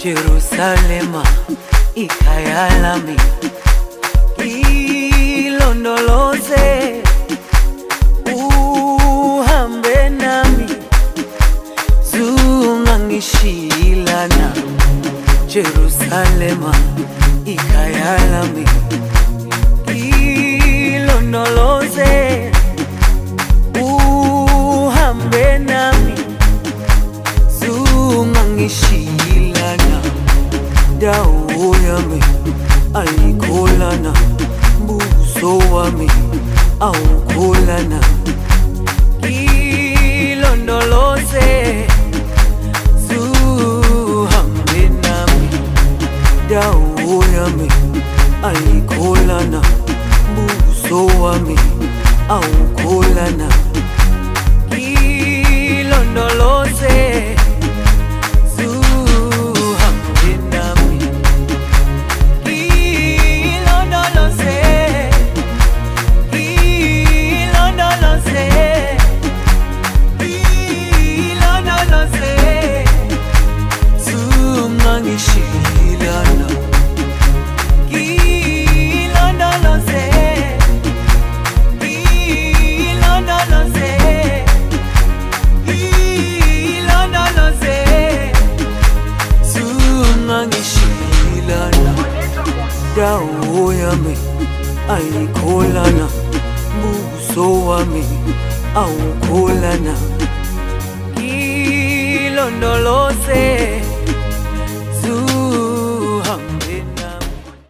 Jerusalema ikhaya lami, ilondoloze uhambe nami, zungangishilana. Jerusalema ikhaya lami, ilondoloze uhambe nami, zungangishilana. Dawo yami ayikholana, mbuso wami awukholana. Ilondoloze zuhambe nami, dawo yami ayikholana, mbuso wami awukholana. Ilondoloze dawo yami ayikholana, mbuso wami awukholana. Ilondoloze